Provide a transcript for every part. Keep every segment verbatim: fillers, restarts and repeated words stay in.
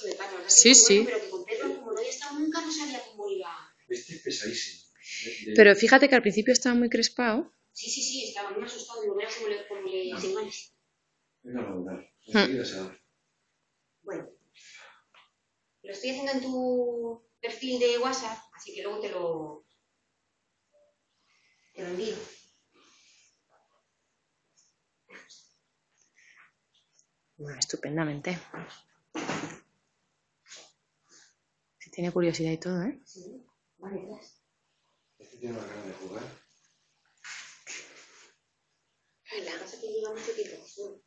de carne. O sea, Sí, bueno, sí. pero que con Pedro, como no había estado nunca, no sabía cómo iba. Este es pesadísimo. De- de- Pero fíjate que al principio estaba muy crespado. Sí, sí, sí, estaba muy asustado. Digo, verás cómo le, cómo le No. engañas. Es normal. Enseguida se va. Bueno, lo estoy haciendo en tu perfil de WhatsApp, así que luego te lo, te lo envío. Bueno, estupendamente. Si tiene curiosidad y todo, ¿eh? Sí, vale, atrás. Este tiene una ganas de jugar. Y la casa que lleva mucho tiempo solo.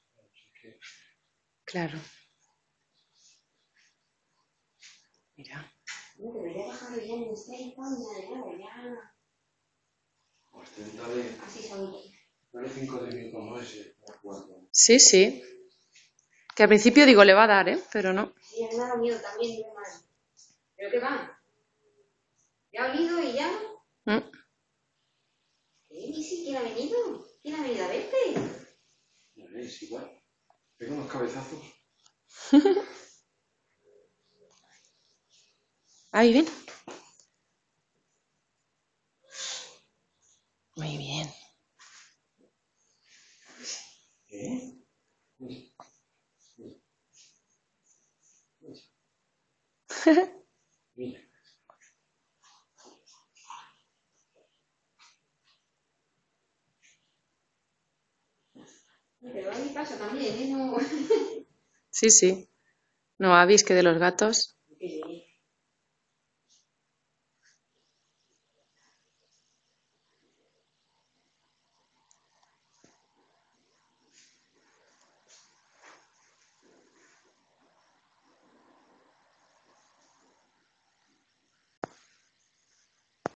Claro. Mira. No, debería bajar ya en el seis, ya, ya, ya. Pues este, dale, Así sabe. dale cinco de minutos más y para jugar con. Sí, sí. Que al principio digo, le va a dar, ¿eh? Pero no. Sí, a mí me ha dado miedo también, mi madre. ¿Pero qué va? ¿Ya ha olido y ya? Mm. ¿Qué? ¿Sí? ¿Quién ha venido? ¿Quién ha venido a verte? Ya ves, igual. Pega unos cabezazos. Ahí, ven. Muy bien. ¿Qué? Mira. Pero a mi pasa también, ¿eh? No... Sí, sí. No, habéis que de los gatos.